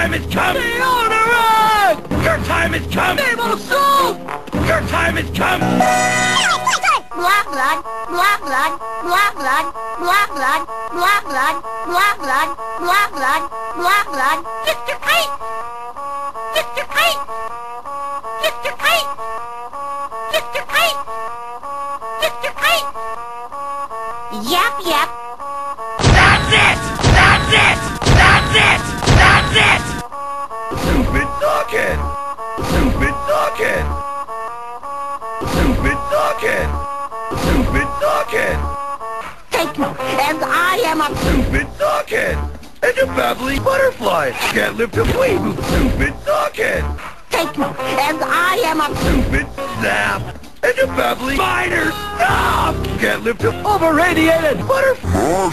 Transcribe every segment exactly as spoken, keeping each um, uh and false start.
time has come! Stay on the run! Your time has come! Naval assault! Your time has come! Blah blood, blah blood, blah blood, blah blood, blah blood, blah blood, blah blood, blah blood. Mister Kite! Mister Kite! Mister Kite! Mister Kite! Mister Kite! Yep, yep. That's it! That's it! That's it! That's it! Stupid Sockhead! Stupid Sockhead! Stupid Sockhead! Stupid Sockhead! Take me, and I am a Stupid Sockhead! And a babbling butterfly! Can't lift a dweeb! Stupid Sockhead! Take me, and I am a Stupid Snap! And a babbling miner! Stop! Can't lift a overradiated butterfly!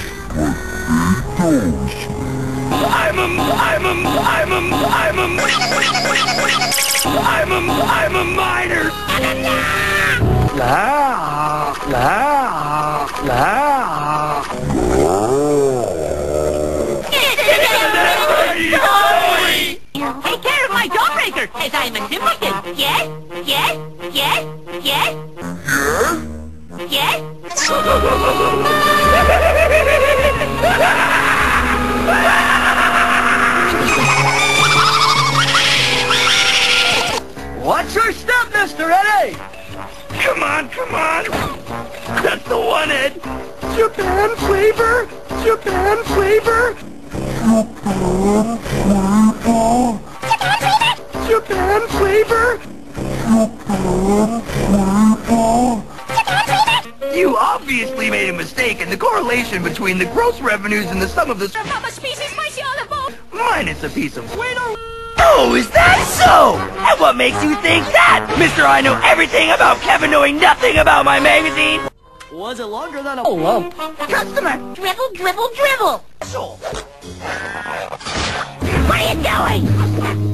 I'm a, I'm a, I'm a, I'm a, I'm a, I'm a miner! La, la, la. Take care of my Jawbreaker, as I am a simpleton. Yes, yes, yes, yes. Yes? Watch your step, Mister Eddy! Come on, come on! That's the one, Ed! Japan flavor! Japan flavor! Japan flavor! Japan flavor! Japan flavor! You obviously made a mistake in the correlation between the gross revenues and the sum of the minus a piece of Play-Doh. Oh, is that so? And what makes you think that? Mister I know everything about Kevin knowing nothing about my magazine. Was it longer than a lump? Customer, dribble, dribble, dribble. What are you doing?